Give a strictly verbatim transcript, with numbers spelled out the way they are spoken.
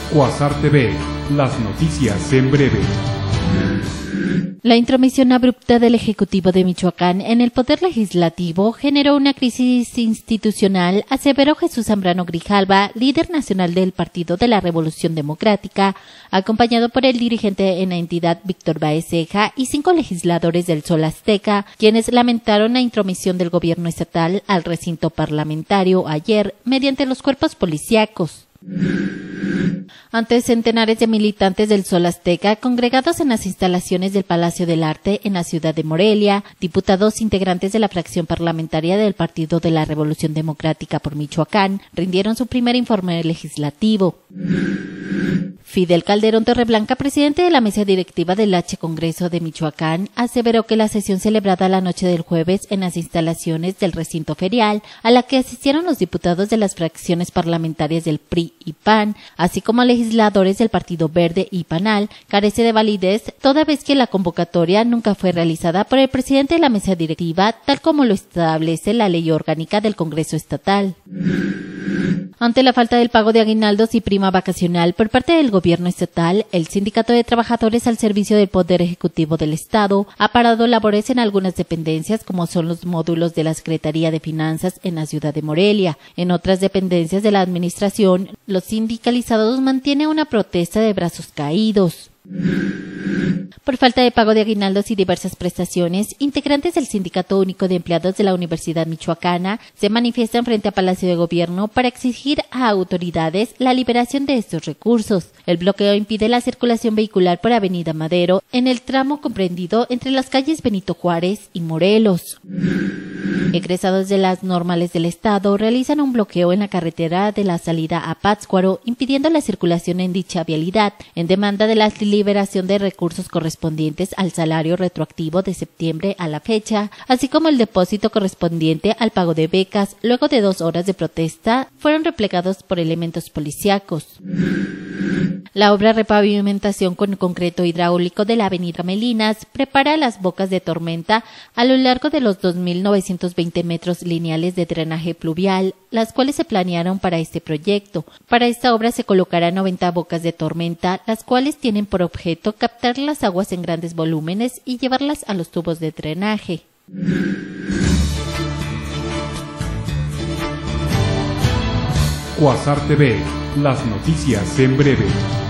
Quasar T V, las noticias en breve. La intromisión abrupta del Ejecutivo de Michoacán en el Poder Legislativo generó una crisis institucional, aseveró Jesús Zambrano Grijalva, líder nacional del Partido de la Revolución Democrática, acompañado por el dirigente en la entidad Víctor Báez Ceja y cinco legisladores del Sol Azteca, quienes lamentaron la intromisión del gobierno estatal al recinto parlamentario ayer mediante los cuerpos policíacos. Ante centenares de militantes del Sol Azteca congregados en las instalaciones del Palacio del Arte en la ciudad de Morelia, diputados integrantes de la fracción parlamentaria del Partido de la Revolución Democrática por Michoacán rindieron su primer informe legislativo. Fidel Calderón Torreblanca, presidente de la mesa directiva del H Congreso de Michoacán, aseveró que la sesión celebrada la noche del jueves en las instalaciones del recinto ferial, a la que asistieron los diputados de las fracciones parlamentarias del P R I y P A N, así como legisladores del Partido Verde y Panal, carece de validez, toda vez que la convocatoria nunca fue realizada por el presidente de la mesa directiva, tal como lo establece la ley orgánica del Congreso estatal. Ante la falta del pago de aguinaldos y prima vacacional por parte del gobierno estatal, el Sindicato de Trabajadores al Servicio del Poder Ejecutivo del Estado ha parado labores en algunas dependencias, como son los módulos de la Secretaría de Finanzas en la ciudad de Morelia. En otras dependencias de la administración, los sindicalizados mantienen una protesta de brazos caídos. Por falta de pago de aguinaldos y diversas prestaciones, integrantes del Sindicato Único de Empleados de la Universidad Michoacana se manifiestan frente a Palacio de Gobierno para exigir a autoridades la liberación de estos recursos. El bloqueo impide la circulación vehicular por Avenida Madero en el tramo comprendido entre las calles Benito Juárez y Morelos. Egresados de las normales del Estado realizan un bloqueo en la carretera de la salida a Pátzcuaro, impidiendo la circulación en dicha vialidad, en demanda de la liberación de recursos correspondientes al salario retroactivo de septiembre a la fecha, así como el depósito correspondiente al pago de becas. Luego de dos horas de protesta, fueron replegados por elementos policíacos. La obra repavimentación con concreto hidráulico de la avenida Melinas prepara las bocas de tormenta a lo largo de los dos mil novecientos veinte metros lineales de drenaje pluvial, las cuales se planearon para este proyecto. Para esta obra se colocarán noventa bocas de tormenta, las cuales tienen por objeto captar las aguas en grandes volúmenes y llevarlas a los tubos de drenaje. Quasar T V, las noticias en breve.